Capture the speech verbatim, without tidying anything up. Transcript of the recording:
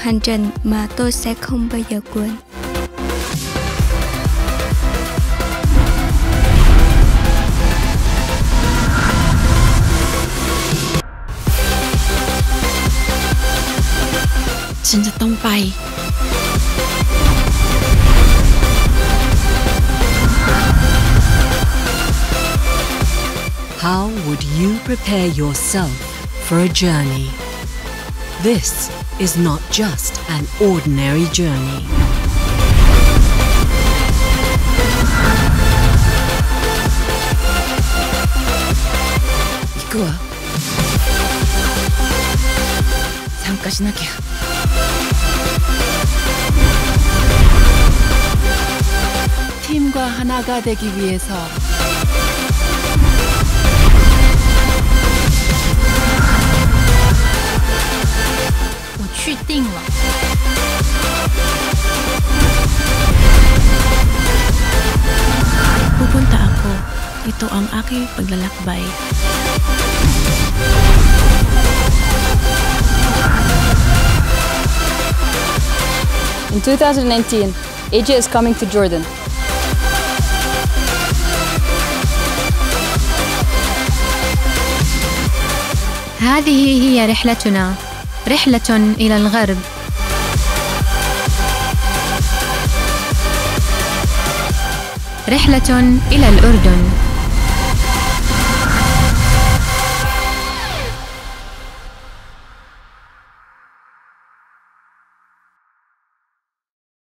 hành trình mà tôi sẽ không bao giờ quên. ฉันจะต้องไป How would you prepare yourself for a journey? This is not just an ordinary journey. 行くわ。参加しなきゃ。팀과 하나가 되기 위해서 Pupunta ako. Ito ang aking paglalakbay. In two thousand nineteen, A J is coming to Jordan. هذه هي رحلتنا، رحلة إلى الغرب. رحلة إلى الأردن.